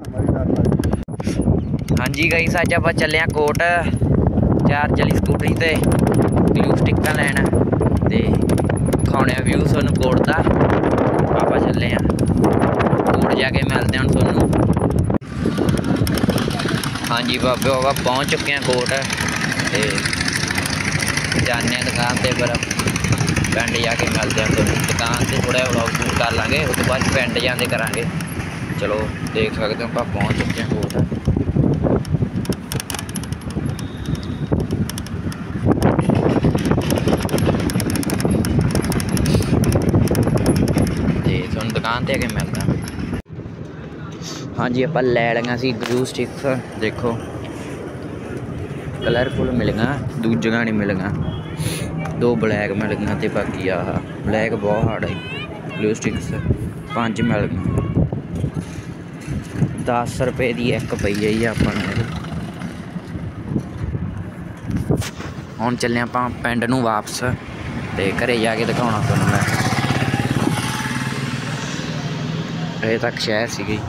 हाँ जी गाइस, अज आप चले कोट चार्ज वाली स्कूटरी से ग्लू स्टिक्का लैन दिखाने व्यू सोनू कोट का। आप चले कोट जाके मिलते हैं सोनू। हाँ जी बाबे बाबा पहुँच चुके हैं कोट जाने दुकान से, फिर पिंड जाके मिलते हैं सोनू। दुकान से थोड़ा व्लॉग शूट कर लाँगे, उसके बाद पिंड जाते करांगे। चलो देख सकते हो आप पहुँच चुके हैं कोट। दुकान से आके मिलता। हाँ जी आप लै लिया सी ग्लू स्टिक्स, देखो कलरफुल मिलिया, दूजियां नहीं मिलिया। 2 ब्लैक मिल गई तो बाकी आह ब्लैक बहुत हार्ड है। ग्लू स्टिक्स 5 मिल गई, 10 रुपए की एक पई है जी अपने। हुण चले आप पिंड नूं वापस ते घरे जाके दिखाउणा तुहानूं मैं। अजे तक शहर सी गई,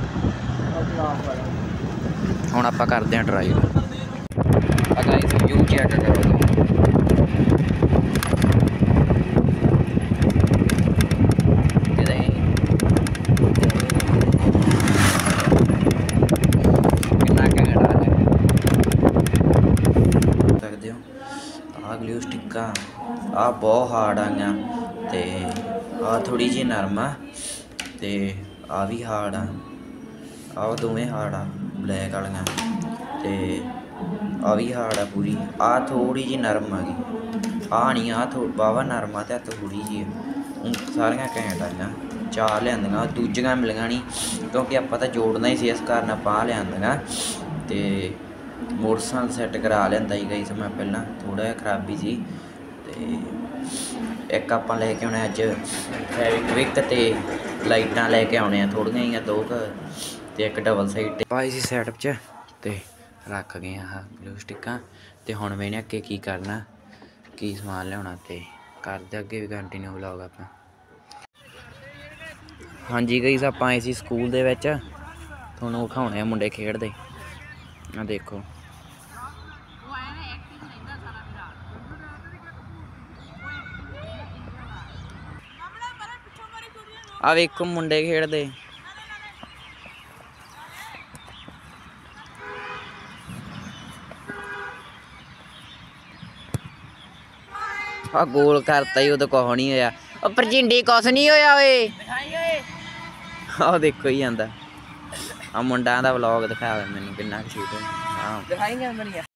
हुण आपां करदे हां ड्राइव। गाइस व्यू चेक करो, सकते हो आ ग्लू स्टिक्का आ बहुत हार्ड आईया ते आ थोड़ी जी नरम आ ते आ भी हार्ड आ दोवें हार्ड आ। ब्लैक वालियां ते आ भी हार्ड आ पूरी। आ थोड़ी जी नरम आ गई, आ नहीं आ वाहवा नरम आ ते थोड़ी जी सारियां घैंट आईयां। 4 लिआंदियां, दूजियां मिलियां नहीं क्योंकि आपां तां जोड़ना ही सी, इस कारण आपां लिआंदियां। ते मोटरसाइकिल सैट करा लिआंदा जी गाइस मैं पहलां, थोड़ा जिहा खराबी सी। ते एक आपां लैके आउणे अज्ज फेविक्विक ते लाइटां लैके आउणे आ थोड़ियां जिहियां 2 ते एक डबल साइड पाई सी सैटअप च ते रख गए आह ग्लू स्टिक्कां। ते हुण मैंने अग्गे की करना, की समान लिआउणा ते करदे अग्गे भी कंटिन्यू व्लॉग आपां। हाँ जी गाइस आपां आए सी स्कूल दे विच, तुहानूं विखाउणे मुंडे खेडदे। आ देखो आ वेखो मुंडे खेडदे। आ गोल करता ही उदों कुछ नहीं होया। ओ भरजिंडी कुछ नहीं होया ओए। आ देखो ही आंदा आ मुंडा दा व्लॉग दिखाया मैनूं किन्ना शूट होया।